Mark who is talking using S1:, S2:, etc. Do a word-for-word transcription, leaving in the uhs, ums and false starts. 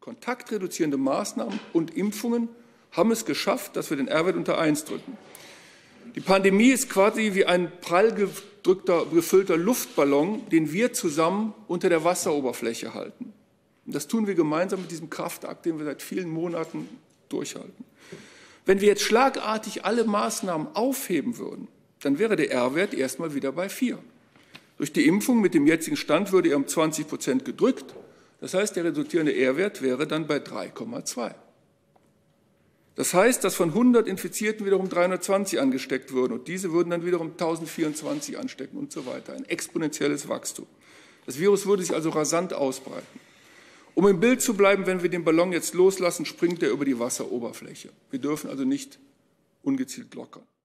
S1: kontaktreduzierende Maßnahmen und Impfungen haben es geschafft, dass wir den R-Wert unter eins drücken. Die Pandemie ist quasi wie ein prall gedrückter, gefüllter Luftballon, den wir zusammen unter der Wasseroberfläche halten. Und das tun wir gemeinsam mit diesem Kraftakt, den wir seit vielen Monaten durchhalten. Wenn wir jetzt schlagartig alle Maßnahmen aufheben würden, dann wäre der R-Wert erstmal wieder bei vier. Durch die Impfung mit dem jetzigen Stand würde er um zwanzig Prozent gedrückt. Das heißt, der resultierende R-Wert wäre dann bei drei Komma zwei. Das heißt, dass von hundert Infizierten wiederum dreihundertzwanzig angesteckt würden und diese würden dann wiederum tausendvierundzwanzig anstecken und so weiter. Ein exponentielles Wachstum. Das Virus würde sich also rasant ausbreiten. Um im Bild zu bleiben, wenn wir den Ballon jetzt loslassen, springt er über die Wasseroberfläche. Wir dürfen also nicht ungezielt lockern.